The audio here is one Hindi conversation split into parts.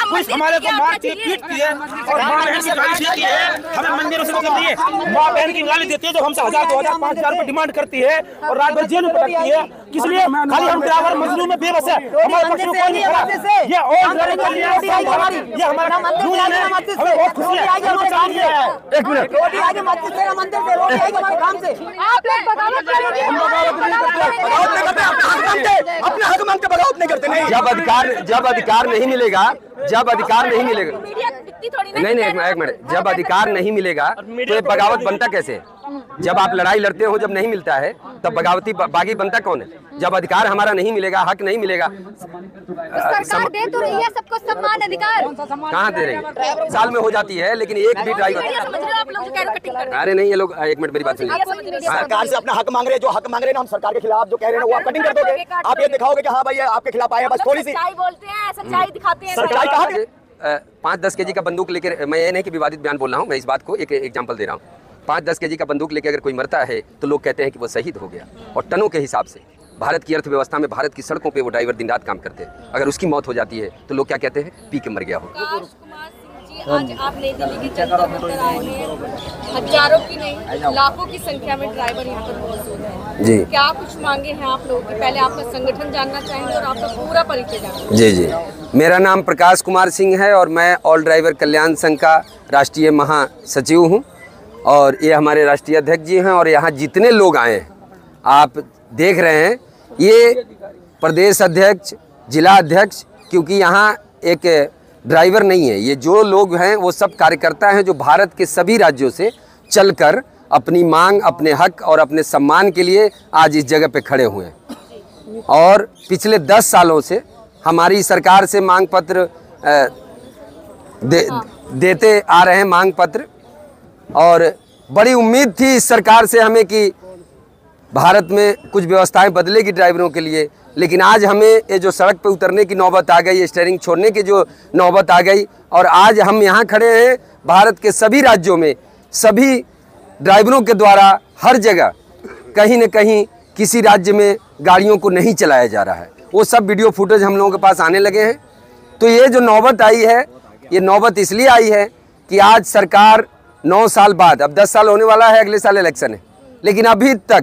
पुलिस हमारे को मारती है, पीटती है और माँ बहन की गाली देती है। हमें मंदिरों से मतलब नहीं है, माँ बहन की गाली देती है जो हमसे 1000, 2000, 5000 रुपए डिमांड करती है और रात भर जेल में पटकती है। किस लिए? खाली हम ड्राइवर मजलूम में बेबस है, हमारे पक्ष में कोई नहीं खड़ा। ये और ये हमारा यूनियन है, हमें बहुत खुशी है। एक मिनट, रोटी आगे मस्जिद से, मंदिर से, रोटी आगे हमारे काम से। आप लोग बगावत करोगे, अपने हक मांगते बगावत नहीं करते। नहीं, जब अधिकार नहीं मिलेगा, नहीं एक मिनट, जब अधिकार नहीं मिलेगा तो ये बगावत बनता कैसे? जब आप लड़ाई लड़ते हो, जब नहीं मिलता है तब बगावती बागी बनता कौन है? जब अधिकार हमारा नहीं मिलेगा, हक नहीं मिलेगा। सरकार दे तो रही है सबको सम्मान अधिकार, कहाँ दे रही है? साल में हो जाती है, लेकिन एक भी ड्राइवर, अरे नहीं, ये लोग एक मिनट मेरी बात सुनिए। सरकार से अपना हक मांग रहे हैं, जो हक मांग रहे हैं ना, हम सरकार के खिलाफ जो कह रहे हैं वो आप कटिंग कर दोगे। आप ये दिखाओगे कि हाँ भाई आपके खिलाफ आए, बस थोड़ी सी बोलते हैं, सच्चाई दिखाते हैं। सच्चाई कहाँ? 5-10 केजी का बंदूक लेकर, मैं ये नहीं कि विवादित बयान बोल रहा हूँ, मैं इस बात को एक एग्जांपल दे रहा हूँ। 5-10 केजी का बंदूक लेकर अगर कोई मरता है तो लोग कहते हैं कि वो शहीद हो गया, और टनों के हिसाब से भारत की अर्थव्यवस्था में, भारत की सड़कों पे वो ड्राइवर दिन रात काम करते हैं, अगर उसकी मौत हो जाती है तो लोग क्या कहते हैं? पी के मर गया हो। आज आप नई दिल्ली की जनता मंदिर आए हैं, हजारों की नहीं लाखों की संख्या में ड्राइवर यहाँ पर मौजूद हैं जी। क्या कुछ मांगे हैं आप लोगों की? पहले आपका संगठन जानना चाहेंगे और आपका पूरा परिचय जानना। जी, मेरा नाम प्रकाश कुमार सिंह है और मैं ऑल ड्राइवर कल्याण संघ का राष्ट्रीय महासचिव हूँ, और ये हमारे राष्ट्रीय अध्यक्ष जी हैं। और यहाँ जितने लोग आए हैं आप देख रहे हैं, ये प्रदेश अध्यक्ष, जिला अध्यक्ष, क्योंकि यहाँ एक ड्राइवर नहीं है, ये जो लोग हैं वो सब कार्यकर्ता हैं जो भारत के सभी राज्यों से चलकर अपनी मांग, अपने हक और अपने सम्मान के लिए आज इस जगह पे खड़े हुए हैं। और पिछले 10 सालों से हमारी सरकार से मांग पत्र देते आ रहे हैं, मांग पत्र, और बड़ी उम्मीद थी इस सरकार से हमें कि भारत में कुछ व्यवस्थाएं बदलेगी ड्राइवरों के लिए। लेकिन आज हमें ये जो सड़क पे उतरने की नौबत आ गई, स्टीयरिंग छोड़ने की जो नौबत आ गई, और आज हम यहाँ खड़े हैं भारत के सभी राज्यों में सभी ड्राइवरों के द्वारा हर जगह कहीं न कहीं किसी राज्य में गाड़ियों को नहीं चलाया जा रहा है, वो सब वीडियो फुटेज हम लोगों के पास आने लगे हैं। तो ये जो नौबत आई है, ये नौबत इसलिए आई है कि आज सरकार 9 साल बाद, अब 10 साल होने वाला है, अगले साल इलेक्शन है, लेकिन अभी तक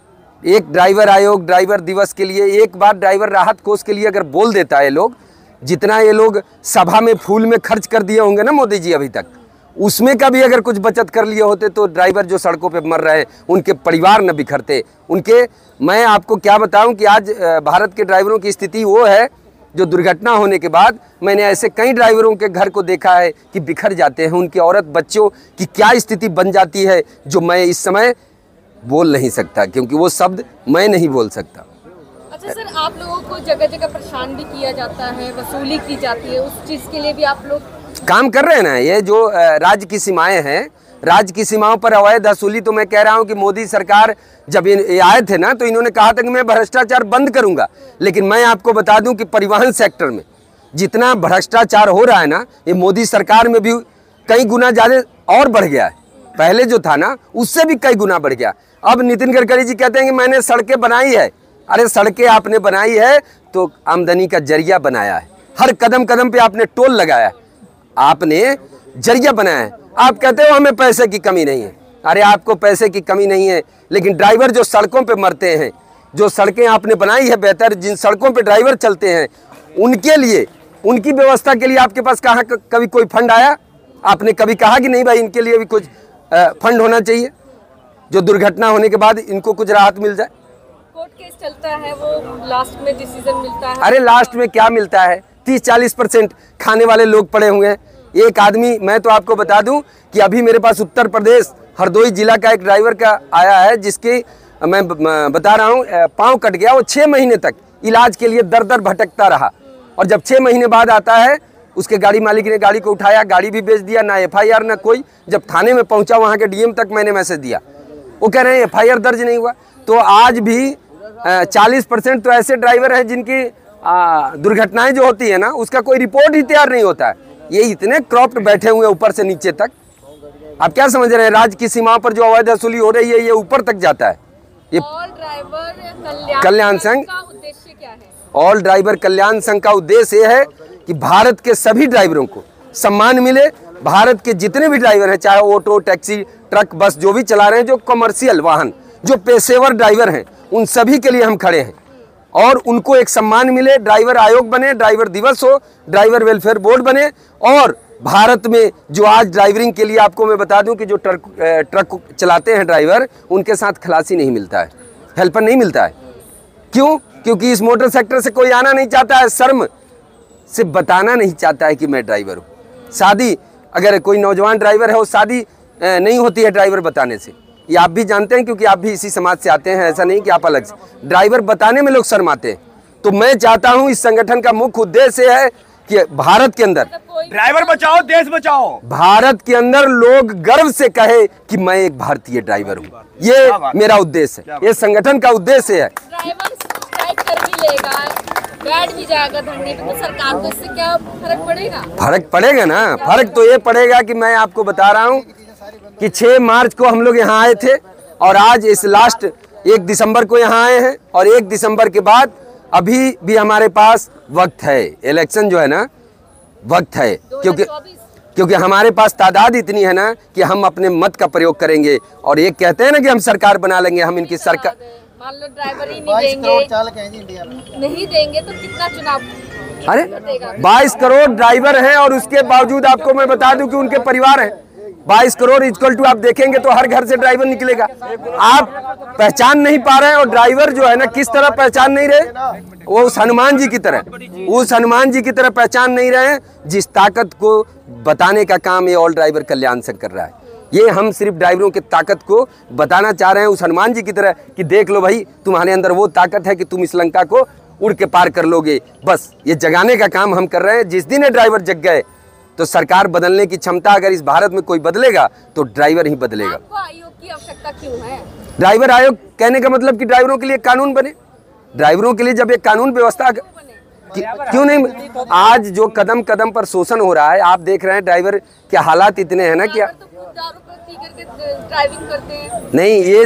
एक ड्राइवर आयोग ड्राइवर दिवस के लिए एक बार ड्राइवर राहत कोष के लिए अगर बोल देता है लोग, जितना ये लोग सभा में फूल में खर्च कर दिए होंगे ना मोदी जी अभी तक, उसमें का भी अगर कुछ बचत कर लिए होते तो ड्राइवर जो सड़कों पे मर रहे हैं उनके परिवार न बिखरते उनके। मैं आपको क्या बताऊं कि आज भारत के ड्राइवरों की स्थिति वो है जो दुर्घटना होने के बाद मैंने ऐसे कई ड्राइवरों के घर को देखा है कि बिखर जाते हैं, उनके औरत बच्चों की क्या स्थिति बन जाती है जो मैं इस समय बोल नहीं सकता, क्योंकि वो शब्द मैं नहीं बोल सकता। अच्छा सर, आप लोगों को जगह जगह परेशान भी किया जाता है, वसूली की जाती है, उस चीज़ के लिए भी आप लोग काम कर रहे हैं ना। ये जो राज्य की सीमाएं हैं, राज्य की सीमाओं पर अवैध वसूली, तो मैं कह रहा हूं कि मोदी सरकार जब ये आए थे ना तो इन्होंने कहा था कि मैं भ्रष्टाचार बंद करूंगा, लेकिन मैं आपको बता दूं कि परिवहन सेक्टर में जितना भ्रष्टाचार हो रहा है ना, ये मोदी सरकार में भी कई गुना ज़्यादा और बढ़ गया है। पहले जो था ना उससे भी कई गुना बढ़ गया। अब नितिन गडकरी जी कहते हैं कि मैंने सड़कें बनाई है। अरे सड़कें आपने बनाई है तो आमदनी का जरिया बनाया है, हर कदम कदम पे आपने टोल लगाया है, आपने जरिया बनाया है। आप कहते हो हमें पैसे की कमी नहीं है, अरे आपको पैसे की कमी नहीं है, लेकिन ड्राइवर जो सड़कों पे मरते हैं, जो सड़कें आपने बनाई है बेहतर, जिन सड़कों पे ड्राइवर चलते हैं, उनके लिए, उनकी व्यवस्था के लिए आपके पास कहाँ कभी कोई फंड आया? आपने कभी कहा कि नहीं भाई इनके लिए भी कुछ फंड होना चाहिए, जो दुर्घटना होने के बाद इनको कुछ राहत मिल जाए? कोर्ट केस चलता है, वो लास्ट में डिसीजन मिलता है। अरे लास्ट में क्या मिलता है? 30-40% खाने वाले लोग पड़े हुए हैं। एक आदमी, मैं तो आपको बता दूं कि अभी मेरे पास उत्तर प्रदेश हरदोई जिला का एक ड्राइवर का आया है, जिसके मैं बता रहा हूँ पाँव कट गया। वो 6 महीने तक इलाज के लिए दर दर भटकता रहा, और जब 6 महीने बाद आता है उसके गाड़ी मालिक ने गाड़ी को उठाया, गाड़ी भी बेच दिया, ना FIR ना कोई। जब थाने में पहुंचा वहाँ के DM तक मैंने मैसेज दिया, वो कह रहे हैं FIR दर्ज नहीं हुआ। तो आज भी 40% तो ऐसे ड्राइवर हैं जिनकी दुर्घटनाएं जो होती है ना उसका कोई रिपोर्ट ही तैयार नहीं होता है। ये इतने क्रॉप्ड बैठे हुए हैं ऊपर से नीचे तक। आप क्या समझ रहे हैं? राज्य की सीमाओं पर जो अवैध वसूली हो रही है ये ऊपर तक जाता है। ये ऑल ड्राइवर कल्याण संघ का उद्देश्य क्या है? ऑल ड्राइवर कल्याण संघ का उद्देश्य ये है कि भारत के सभी ड्राइवरों को सम्मान मिले। भारत के जितने भी ड्राइवर हैं, चाहे ऑटो, टैक्सी, ट्रक, बस जो भी चला रहे हैं, जो कमर्शियल वाहन, जो पेशेवर ड्राइवर हैं, उन सभी के लिए हम खड़े हैं और उनको एक सम्मान मिले। ड्राइवर आयोग बने, ड्राइवर दिवस हो, ड्राइवर वेलफेयर बोर्ड बने और भारत में जो आज ड्राइवरिंग के लिए आपको मैं बता दूं कि जो ट्रक चलाते हैं ड्राइवर, उनके साथ खलासी नहीं मिलता है, हेल्पर नहीं मिलता है। क्यों? क्योंकि इस मोटर सेक्टर से कोई आना नहीं चाहता है, शर्म से बताना नहीं चाहता है कि मैं ड्राइवर हूँ। शादी अगर कोई नौजवान ड्राइवर है, वो शादी नहीं होती है ड्राइवर बताने से, ये आप भी जानते हैं क्योंकि आप भी इसी समाज से आते हैं, ऐसा नहीं कि आप अलग से। ड्राइवर बताने में लोग शर्माते हैं। तो मैं चाहता हूँ इस संगठन का मुख्य उद्देश्य है कि भारत के अंदर ड्राइवर बचाओ, देश बचाओ। भारत के अंदर लोग गर्व से कहे कि मैं एक भारतीय ड्राइवर हूँ। ये मेरा उद्देश्य है, ये संगठन का उद्देश्य है। ड्राइवर स्ट्राइक कर भी लेगा, बैठ भी जाएगा धरने पे, तो सरकार को इससे क्या फर्क पड़ेगा? फर्क पड़ेगा ना। फर्क तो ये पड़ेगा कि मैं आपको बता रहा हूँ कि 6 मार्च को हम लोग यहाँ आए थे और आज इस लास्ट 1 दिसंबर को यहाँ आए हैं और 1 दिसंबर के बाद अभी भी हमारे पास वक्त है। इलेक्शन जो है ना, वक्त है, क्योंकि हमारे पास तादाद इतनी है ना कि हम अपने मत का प्रयोग करेंगे। और ये कहते हैं ना कि हम सरकार बना लेंगे, हम इनकी सरकार, मान लो ड्राइवर ही नहीं देंगे तो कितना चुनाव? अरे 22 करोड़ ड्राइवर हैं और उसके बावजूद आपको मैं बता दूं कि उनके परिवार हैं। 22 करोड़ इक्वल टू आप देखेंगे तो हर घर से ड्राइवर निकलेगा। आप पहचान नहीं पा रहे हैं और ड्राइवर जो है ना किस तरह पहचान नहीं रहे, वो उस हनुमान जी की तरह पहचान नहीं रहे हैं जिस ताकत को बताने का काम ये ऑल ड्राइवर कल्याण संघ कर रहा है। ये हम सिर्फ ड्राइवरों की ताकत को बताना चाह रहे हैं उस हनुमान जी की तरह कि देख लो भाई, तुम्हारे अंदर वो ताकत है कि तुम इस लंका को उड़ के पार कर लोगे। बस ये जगाने का काम हम कर रहे हैं। जिस दिन ये ड्राइवर जग गए तो सरकार बदलने की क्षमता, अगर इस भारत में कोई बदलेगा तो ड्राइवर ही बदलेगा। आपको आयोग की आवश्यकता क्यों है? ड्राइवर आयोग कहने का मतलब कि ड्राइवरों के लिए कानून बने। ड्राइवरों के लिए जब एक कानून व्यवस्था क्यों नहीं? आज जो कदम कदम पर शोषण हो रहा है, आप देख रहे हैं ड्राइवर के हालात इतने हैं ना कि ड्राइविंग करते हैं। नहीं ये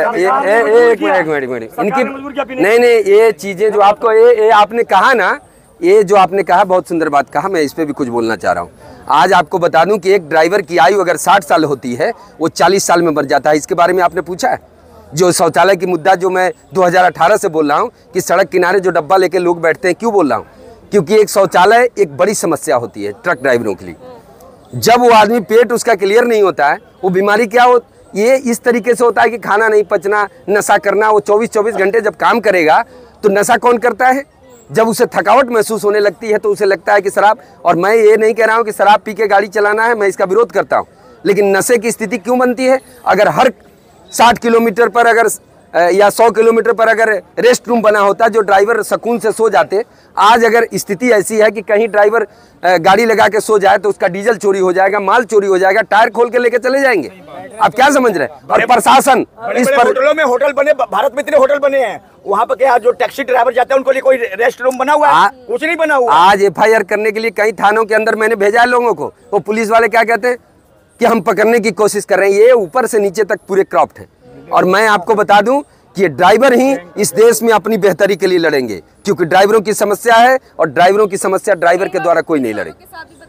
एक मिनट इनकी नहीं ये चीजें जो आपको ये आपने कहा ना, ये जो आपने कहा बहुत सुंदर बात कहा, मैं इस पे भी कुछ बोलना चाह रहा हूँ। आज आपको बता दूं कि एक ड्राइवर की आयु अगर 60 साल होती है, वो 40 साल में मर जाता है। इसके बारे में आपने पूछा है? जो शौचालय की मुद्दा जो मैं 2018 से बोल रहा हूँ कि सड़क किनारे जो डब्बा लेके लोग बैठते हैं, क्यों बोल रहा हूँ? क्योंकि एक शौचालय एक बड़ी समस्या होती है ट्रक ड्राइवरों के लिए। जब वो आदमी पेट उसका क्लियर नहीं होता है, वो बीमारी क्या हो, ये इस तरीके से होता है कि खाना नहीं पचना, नशा करना। वो 24 घंटे जब काम करेगा तो नशा कौन करता है? जब उसे थकावट महसूस होने लगती है तो उसे लगता है कि शराब, और मैं ये नहीं कह रहा हूँ कि शराब पी के गाड़ी चलाना है, मैं इसका विरोध करता हूँ, लेकिन नशे की स्थिति क्यों बनती है? अगर हर 60 किलोमीटर पर अगर या 100 किलोमीटर पर अगर रेस्ट रूम बना होता जो ड्राइवर सुकून से सो जाते, आज अगर स्थिति ऐसी है कि कहीं ड्राइवर गाड़ी लगा के सो जाए तो उसका डीजल चोरी हो जाएगा, माल चोरी हो जाएगा, टायर खोल के लेके चले जाएंगे। आप क्या समझ रहे हैं? और प्रशासन इस पर होटलों में होटल बने, भारत में इतने होटल बने हैं, वहाँ पर क्या जो टैक्सी ड्राइवर जाते हैं उनको लिए कोई रेस्ट रूम बना हुआ है? कुछ नहीं बना हुआ। आज FIR करने के लिए कई थानों के अंदर मैंने भेजा है लोगों को, वो पुलिस वाले क्या कहते हैं कि हम पकड़ने की कोशिश कर रहे हैं। ये ऊपर से नीचे तक पूरे क्रॉप्ड है। और मैं आपको बता दूं कि ड्राइवर ही इस देश में अपनी बेहतरी के लिए लड़ेंगे, क्योंकि ड्राइवरों की समस्या है और ड्राइवरों की समस्या ड्राइवर के द्वारा कोई नहीं लड़ेगा।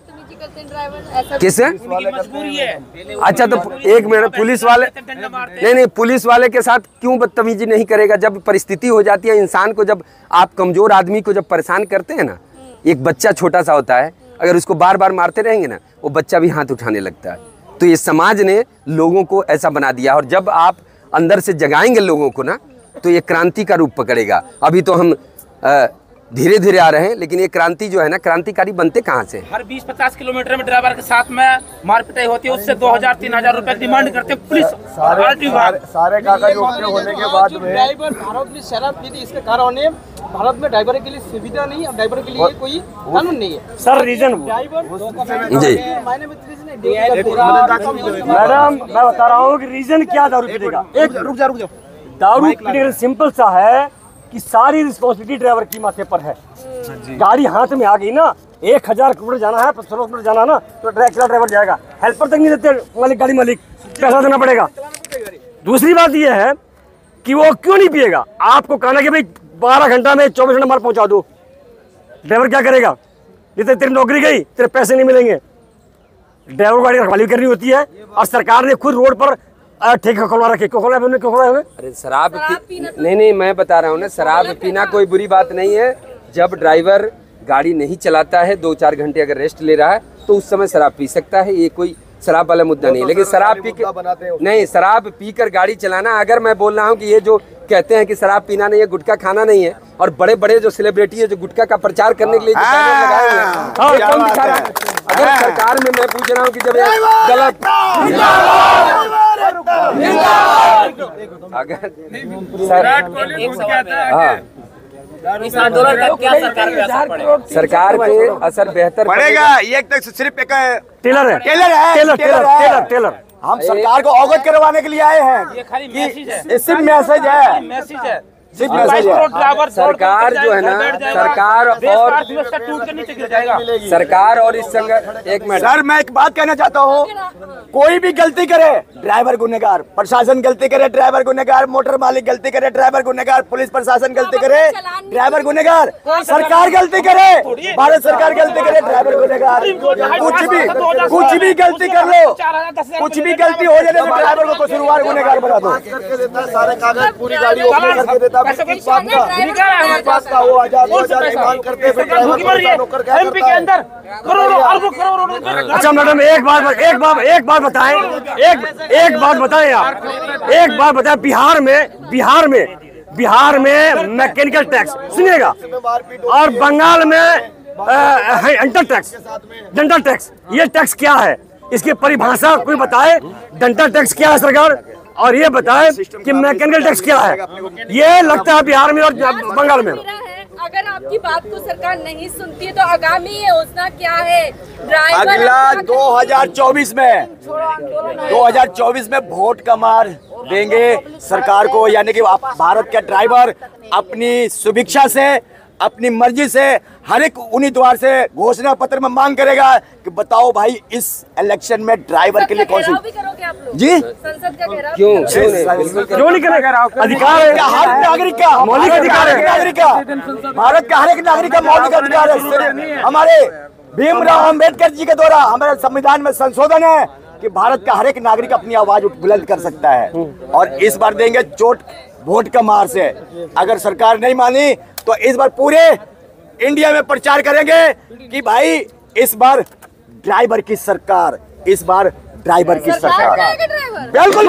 किससे? अच्छा तो एक मिनट, पुलिस वाले नहीं, पुलिस वाले के साथ क्यों बदतमीजी नहीं करेगा? जब परिस्थिति हो जाती है इंसान को, जब आप कमजोर आदमी को जब परेशान करते हैं ना, एक बच्चा छोटा सा होता है, अगर उसको बार बार मारते रहेंगे ना, वो बच्चा भी हाथ उठाने लगता है। तो ये समाज ने लोगों को ऐसा बना दिया, और जब आप अंदर से जगाएंगे लोगों को ना, तो ये क्रांति का रूप पकड़ेगा। अभी तो हम धीरे धीरे आ रहे हैं, लेकिन ये क्रांति जो है ना, क्रांतिकारी बनते कहाँ से? हर 20-50 किलोमीटर में ड्राइवर के साथ में मारपिटाई होती है, उससे 2000-3000 रुपए डिमांड करते पुलिस। सारे कागज ओके होने के बाद में ड्राइवर भारत में शराब पीते, इसके कारण भारत में ड्राइवर के लिए सुविधा नहीं, और ड्राइवर के लिए कोई कानून नहीं है। सर रीजन जी मैडम मैं बता रहा हूँ कि रीजन क्या दारू पीने का। एक रुक जा दारू पीने का सिंपल सा है कि सारी रिस्पॉन्सिबिलिटी ड्राइवर की माथे पर है। गाड़ी हाथ में आ गई ना, 1000 किलोमीटर जाना है, 1500 किलोमीटर जाना ना, तो ड्राइवर जाएगा। हेल्पर तक नहीं देते मालिक, गाड़ी मालिक, पैसा देना पड़ेगा। दूसरी बात यह है कि वो क्यों नहीं पिएगा? आपको कहना कि भाई 12 घंटा में 24 घंटा माल पहुंचा दो, ड्राइवर क्या करेगा? नहीं तो तेरी नौकरी गई, तेरे पैसे नहीं मिलेंगे। ड्राइवर गाड़ी रखवाली करनी होती है और सरकार ने खुद रोड पर ठेका खोलवा रखे। क्यों खोला है? क्यों खोला है? अरे शराब नहीं, मैं बता रहा हूँ ना, शराब पीना कोई बुरी बात नहीं है। जब ड्राइवर गाड़ी नहीं चलाता है, 2-4 घंटे अगर रेस्ट ले रहा है तो उस समय शराब पी सकता है, ये कोई शराब वाला मुद्दा नहीं। लेकिन शराब पी के नहीं, शराब पीकर गाड़ी चलाना, अगर मैं बोल रहा हूँ कि ये जो कहते हैं कि शराब पीना नहीं है, गुटखा खाना नहीं है, और बड़े बड़े जो सेलिब्रिटी है जो गुटखा का प्रचार करने के लिए जो बैनर लगाए हुए हैं, ये कौन दिखा रहा है? अगर सरकार में मैं पूछ रहा हूँ कि जब ये गलत, अगर हाँ, इस आंदोलन का क्या सरकार पे असर पड़ेगा? सरकार पे असर बेहतर पड़ेगा। ये एक तो सिर्फ एक टेलर है, टेलर। हम सरकार को अवगत करवाने के लिए आए हैं। ये खाली मैसेज है, ये सिर्फ मैसेज है, मैसेज है। सिर्फ मैसेज है। सरकार जो है ना, सरकार और टूट के नीचे गिर जाएगा। सरकार और इस संघ, एक मिनट सर मैं एक बात कहना चाहता हूँ, कोई भी गलती करे ड्राइवर गुनहगार, प्रशासन गलती करे ड्राइवर गुनहगार, मोटर मालिक गलती करे ड्राइवर गुनहगार, पुलिस प्रशासन गलती करे ड्राइवर गुनहगार, सरकार गलती करे, भारत सरकार गलती करे ड्राइवर गुनहगार। कुछ भी गलती कर लो, कुछ भी गलती हो जाने तो ड्राइवर को कसूरवार गुनहगार बना दो। सारे कागज पूरी गाड़ी ओके करके देता है। एमपी के अंदर करोड़ों अरबों करोड़ों। अच्छा मैडम, एक बात बताएं, एक बात बताएं आप, एक बात बताएं। बिहार में मैकेनिकल टैक्स सुनिएगा, और बंगाल में डेंटल टैक्स। ये टैक्स क्या है, इसकी परिभाषा कोई बताए। डेंटल टैक्स क्या है सरकार, और ये बताए कि मैकेनिकल टैक्स क्या है। ये लगता है बिहार में और बंगाल में। अगर आपकी बात को सरकार नहीं सुनती है तो आगामी योजना क्या है? अगला 2024 में वोट का मार देंगे सरकार को, यानी कि भारत का ड्राइवर अपनी सुभिक्षा से, अपनी मर्जी से, हर एक उम्मीदवार से घोषणा पत्र में मांग करेगा कि बताओ भाई इस इलेक्शन में ड्राइवर के लिए कौन सी जी संसद का घेराव क्यों नहीं करेगा? अधिकार है, हर नागरिक का मौलिक अधिकार है, नागरिक का, भारत का हर एक नागरिक का मौलिक अधिकार है। हमारे भीमराव अंबेडकर जी के द्वारा हमारे संविधान में संशोधन है कि भारत का हर एक नागरिक अपनी आवाज बुलंद कर सकता है, और इस बार देंगे चोट वोट का मार से। अगर सरकार नहीं मानी तो इस बार पूरे इंडिया में प्रचार करेंगे कि भाई इस बार ड्राइवर की सरकार, इस बार ड्राइवर की सरकार। बिल्कुल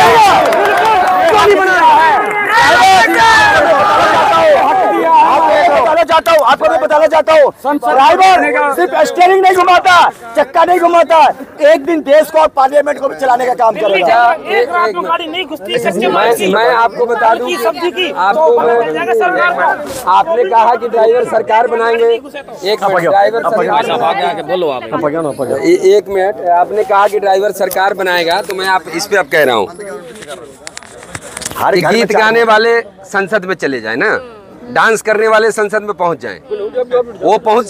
आपको मैं बताना चाहता हूँ, ड्राइवर सिर्फ स्टीयरिंग नहीं घुमाता, चक्का नहीं घुमाता, एक दिन देश को और पार्लियामेंट को भी चलाने का काम करेगा। एक रात में गाड़ी नहीं घुसती। मैं आपको बता दूं, आपने कहा कि ड्राइवर सरकार बनाएंगे। एक मिनट, आपने कहा कि ड्राइवर सरकार बनाएगा, तो मैं आप इस पे अब कह रहा हूँ, गीत गाने वाले संसद में चले जाए ना, डांस करने वाले संसद में पहुंच जाएं, वो पहुंच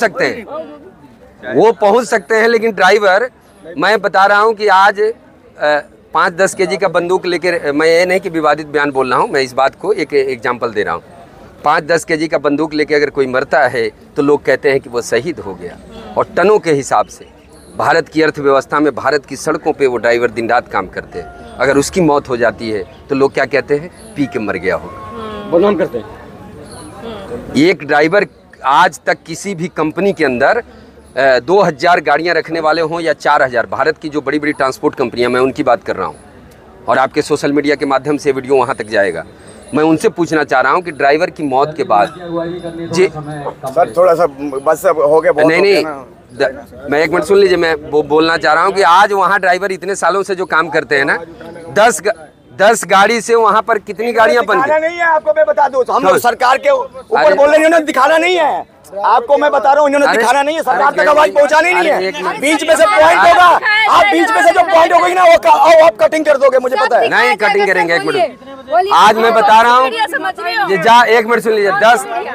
सकते हैं, लेकिन ड्राइवर, मैं बता रहा हूं कि आज 5-10 केजी का बंदूक लेकर, मैं ये नहीं कि विवादित बयान बोल रहा हूं, मैं इस बात को एक एग्जांपल दे रहा हूं। 5-10 केजी का बंदूक लेकर अगर कोई मरता है तो लोग कहते हैं कि वो शहीद हो गया, और टनों के हिसाब से भारत की अर्थव्यवस्था में, भारत की सड़कों पे वो ड्राइवर दिन रात काम करते हैं। अगर उसकी मौत हो जाती है तो लोग क्या कहते हैं, पी के मर गया होगा, बदनाम करते हैं। एक ड्राइवर आज तक किसी भी कंपनी के अंदर 2000 गाड़ियां रखने वाले हों या 4000, भारत की जो बड़ी बड़ी ट्रांसपोर्ट कंपनियां, मैं उनकी बात कर रहा हूं, और आपके सोशल मीडिया के माध्यम से वीडियो वहां तक जाएगा। मैं उनसे पूछना चाह रहा हूं कि ड्राइवर की मौत के बाद जी सर थोड़ा सा बस हो गया, नहीं, मैं एक मिनट सुन लीजिए, मैं बोलना चाह रहा हूं कि आज वहां ड्राइवर इतने सालों से जो काम करते हैं ना, 10 गाड़ी से वहाँ पर कितनी गाड़ियाँ बन गई? नहीं है आपको मैं बता दूं, हम लोग सरकार के ऊपर बोल रहे हैं, उन्होंने दिखाना नहीं है। आपको मैं बता रहा हूँ, इन्होंने दिखाना नहीं है, सरकार तक आवाज पहुँचानी नहीं है। बीच में से पॉइंट होगा, आप बीच में से जो पॉइंट होगी ना, वो आप कटिंग कर दोगे, मुझे पता है। नहीं कटिंग करेंगे, एक मिनट। आज मैं बता रहा हूँ, एक मिनट सुन लीजिए,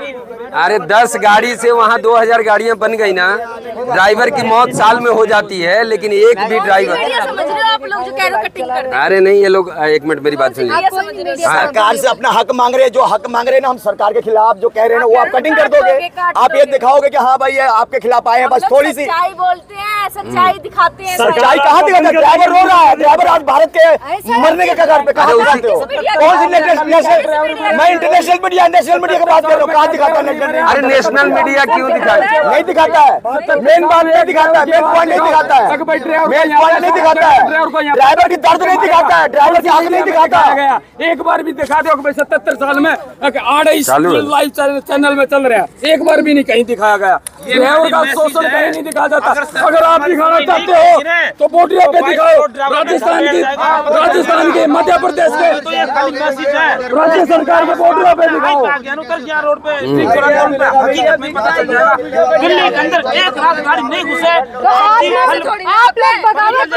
अरे 10 गाड़ी से वहाँ 2000 गाड़ियाँ बन गई ना। ड्राइवर की मौत साल में हो जाती है, लेकिन एक भी ड्राइवर। समझ रहे हो आप लोग जो कह रहे हो कटिंग कर रहे अरे नहीं, ये लोग एक मिनट मेरी बात सुनिए। सरकार से अपना हक मांग रहे हैं, जो हक मांग रहे हैं ना, हम सरकार के खिलाफ जो कह रहे हैं ना, वो आप कटिंग कर दोगे। आप ये दिखाओगे कि हाँ भाई ये आपके खिलाफ आए हैं, बस थोड़ी सी सच्चाई बोलते हैं, सच्चाई दिखाते हैं। सच्चाई कहाँ दिखाते हैं? ड्राइवर रो रहा है, ड्राइवर आज भारत के मरने के कगार पे। कहाँ दिखाते हो? कौन सी नेशनल? मैं इंटरनेशनल मीडिया, नेशनल मीडिया की बात कर रहा हूँ। कहाँ दिखाता है? अरे नेशनल मीडिया क्यों दिखाए? नहीं दिखाता है, मेन बात नहीं दिखाता है, मेन पॉइंट नहीं दिखाता है, मेन पॉइंट नहीं दिखाता है, ड्राइवर की दर्द नहीं दिखाता है, ड्राइवर की हक नहीं दिखाता है। एक बार भी दिखा दो कि 77 साल में लाइव चैनल में चल रहा है, एक बार भी नहीं कहीं दिखाया गया। ड्राइवर का शोषण कहीं नहीं दिखाया जाता। अगर आप दिखाना चाहते हो तो बोटियों पे दिखाओ। राजस्थान के, मध्य प्रदेश के, राज्य सरकार के बोटियों पे दिखाओ। रोड पे हकीकत में पता चल जाएगा। दिल्ली के अंदर एक रात गाड़ी नहीं घुसे। आप लोग बगावत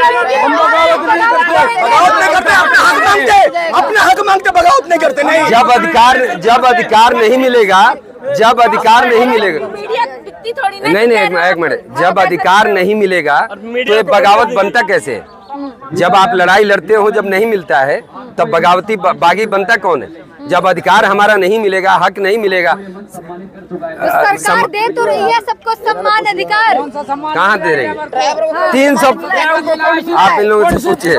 अपने हक मांगते, बगावत नहीं करते। नहीं, जब अधिकार नहीं मिलेगा, जब अधिकार नहीं मिलेगा, मीडिया दिखती थोड़ी ना। नहीं एक मिनट, जब अधिकार नहीं मिलेगा तो ये बगावत बनता कैसे? जब आप लड़ाई लड़ते हो, जब नहीं मिलता है तब बगावती बागी बनता कौन है? जब अधिकार हमारा नहीं मिलेगा, हक नहीं मिलेगा। सरकार दे तो रही है सबको सम्मान अधिकार। कहाँ दे रही है? 300। आप इन लोगों से पूछिए।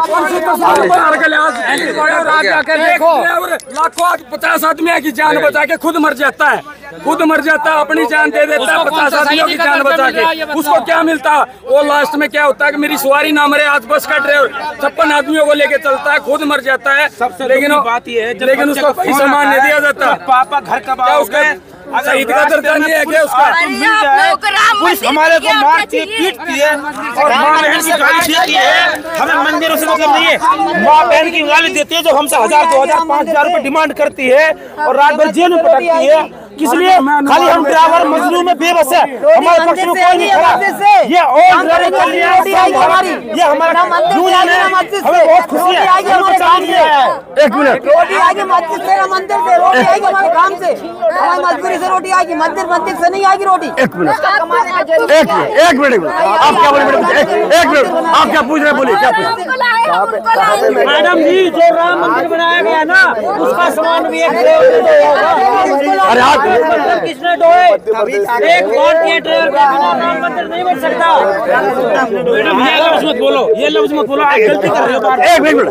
देखो, लाखों 50 आदमी की जान बचा के खुद मर जाता है, खुद मर जाता है, अपनी जान दे देता है 50 आदमियों की जान बचा के। उसको क्या मिलता है? वो लास्ट में क्या होता है कि मेरी सवारी ना मरे। आज बस का ड्राइवर 56 आदमियों को लेके चलता है, खुद मर जाता है, लेकिन उसको कोई सम्मान नहीं दिया जाता। पापा घर का क्या उसका शहीद का दर्जा नहीं है क्या उसका? पुलिस हमारे को मारती है, पीटती है और माँ बहन की गाली देती है। हमें मंदिरों से मतलब नहीं है। माँ बहन की गाली देती है जो हमसे 1000, 2000, 5000 रुपए डिमांड करती है और रात भर जेल में पटकती है। किस लिए? खाली हम ड्राइवर मजलूम में बेबस है, हमारे पक्ष में कोई नहीं खड़ा। ये और ये हमारा यूनियन है, हमें बहुत खुशी है। एक मिनट, रोटी आएगी मस्जिद से, मंदिर से रोटी आएगी, हमारे काम से, हमारी मजदूरी से रोटी आएगी। मंदिर से नहीं आएगी रोटी। एक मिनट, आप क्या बोले? एक मिनट, आप क्या पूछ रहे हैं? बोलिए क्या पूछ रहे? मैडम जी, जो राम मंदिर बनाया गया ना, उसका सामान भी अरे आप किसने ढोए? एक वोट के ड्राइवर के बिना राम मंदिर नहीं बन सकता। मैडम ये लफ्ज मत बोलो, ये लफ्ज मत बोलो, आप गलती कर रहे हो। एक मिनट,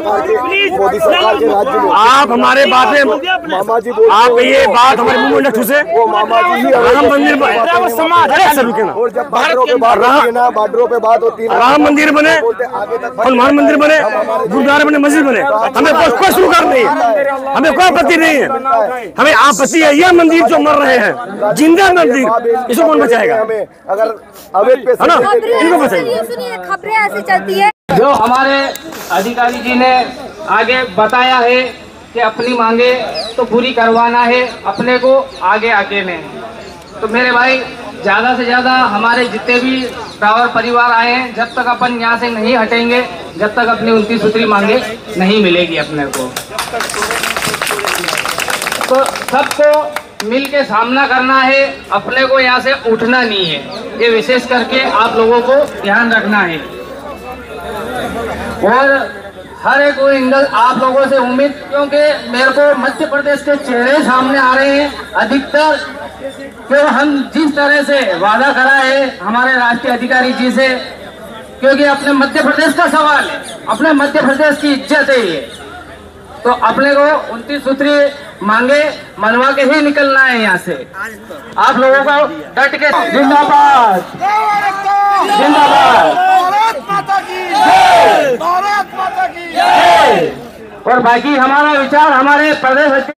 आप हमारे बात में, आप ये बात हमारे मुंह में ठूसे। राम मंदिर बॉर्डरों पे बात होती है, राम मंदिर बने, हनुमान मंदिर बने, गुरुद्वारा बने, मस्जिद बने, हमें कोई शुरुआत नहीं है, हमें कोई आपत्ति नहीं है। हमें आपत्ति है यह मंदिर जो मर रहे हैं, जिंदा मंदिर, इसको कौन बचाएगा? अगर अवैध है ना, इनको बचाएगा। खबरें ऐसी चलती है। जो हमारे अधिकारी जी ने आगे बताया है कि अपनी मांगे तो पूरी करवाना है, अपने को आगे ने। तो मेरे भाई, ज़्यादा से ज़्यादा हमारे जितने भी ड्राइवर परिवार आए हैं, जब तक अपन यहाँ से नहीं हटेंगे, जब तक अपनी 29 सूत्री मांगे नहीं मिलेगी अपने को। तो सबको मिल के सामना करना है, अपने को यहाँ से उठना नहीं है। ये विशेष करके आप लोगों को ध्यान रखना है। और हर एक एंगल आप लोगों से उम्मीद, क्योंकि मेरे को मध्य प्रदेश के चेहरे सामने आ रहे हैं अधिकतर, क्यों हम जिस तरह से वादा करा है हमारे राष्ट्रीय अधिकारी जी से, क्योंकि अपने मध्य प्रदेश का सवाल है, अपने मध्य प्रदेश की इज्जत है ये। तो अपने को 29 सूत्री मांगे मनवा के ही निकलना है यहाँ से। आप लोगों को डट के जिंदाबाद, जिंदाबाद, और बाकी हमारा विचार हमारे प्रदेश